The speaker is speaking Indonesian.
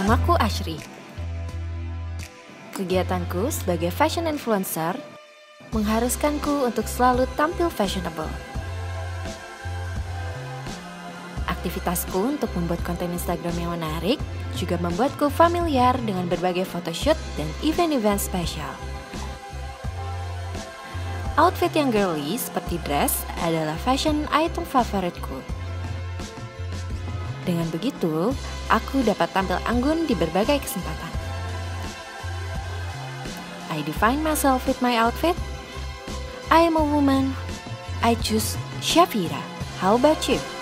Namaku Ashri. Kegiatanku sebagai fashion influencer mengharuskanku untuk selalu tampil fashionable. Aktivitasku untuk membuat konten Instagram yang menarik juga membuatku familiar dengan berbagai photoshoot dan event-event spesial. Outfit yang girly seperti dress adalah fashion item favoritku. Dengan begitu, aku dapat tampil anggun di berbagai kesempatan. I define myself with my outfit. I am a woman. I choose Shafira. How about you?